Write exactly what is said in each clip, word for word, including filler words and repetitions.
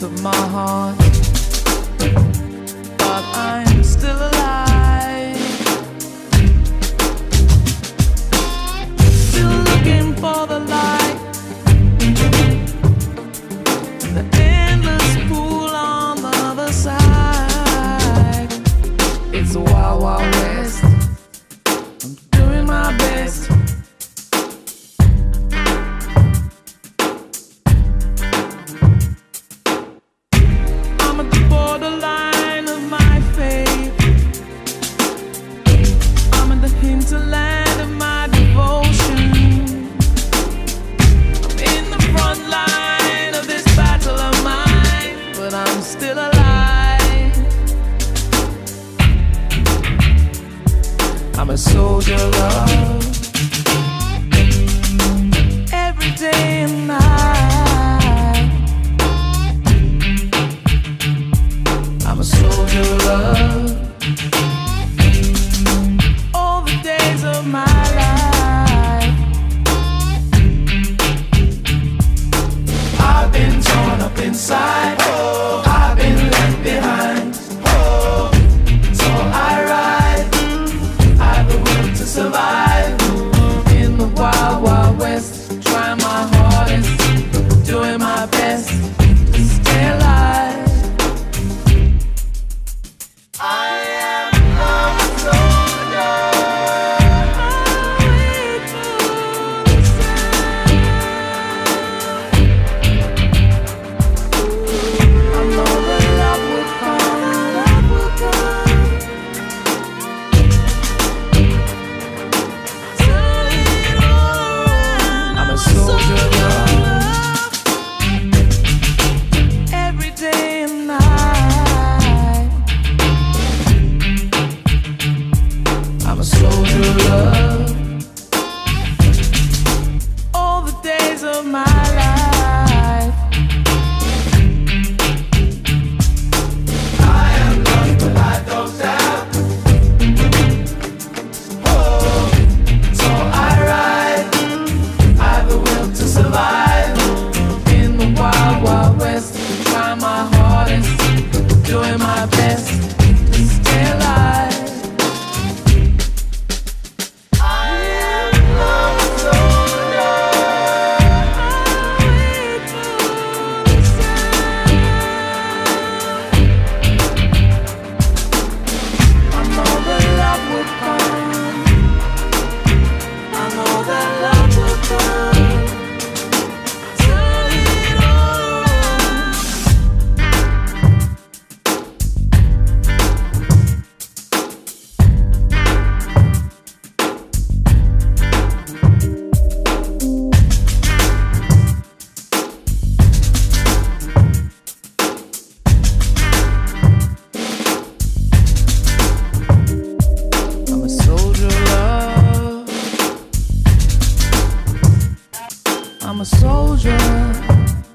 of my heart, but I'm still alive, still looking for the light, the endless pool on the other side. It's a wild, wild west. I'm doing my best. I'm at the borderline of my faith. I'm in the hinterland of my devotion. I'm in the front line of this battle of mine, but I'm still alive. I'm a soldier of love, every day and night. I'm a soldier of love, all the days of my life. I've been torn up inside, oh, I've been left behind, oh, so I ride, I've the will to survive in the wild, wild west, trying my hardest, doing my best to stay alive. I am a soldier. I know that love will come, love will come. Turn it all around. I'm a soldier of love, every day and night. I'm a soldier of love, all the days of my life. I am lost, but I don't doubt. Oh, so I ride, I've the will to survive in the wild, wild west, trying my hardest, doing my best to stay alive. I am a soldier. I know that love will come. I know that love will come. Turn it all around. I'm a soldier of love. I'm a soldier.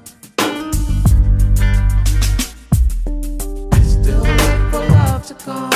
Still wait for love to come.